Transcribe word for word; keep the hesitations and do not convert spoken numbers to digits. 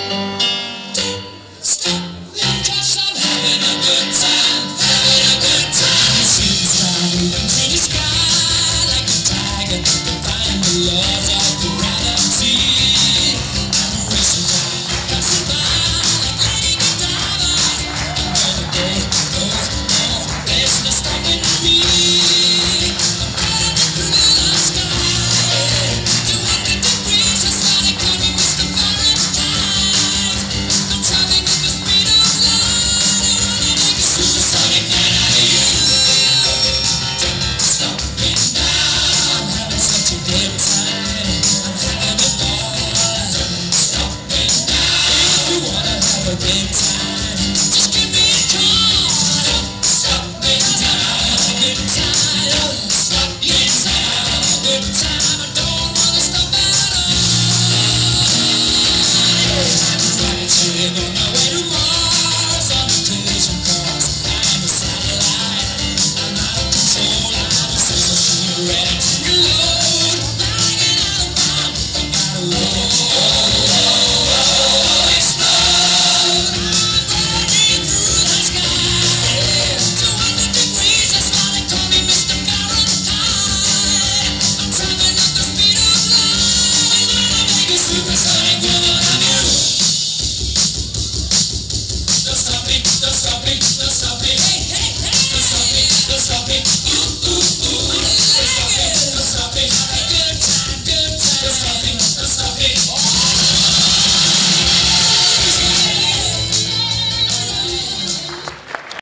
Stop me 'cause I'm having a good time, having a good time. Superstar moving through the sky like a tiger, defying the laws of gravity. I'm racing by, passing by like Lady Godiva. And the day goes on, there's no stopping me. I'm cutting through the sky, two hundred degrees. I started coming with the Fahrenheit. I'm traveling at the speed of light. I wanna make a supersonic man out of you. Don't stop me now. I'm having such a good time. I'm having a ball. Don't stop me now. If you wanna have a good time, just give me a call. Don't stop me now. Have a good time. Don't stop me now. Have a good time. I don't wanna stop at all. I'm rocking to the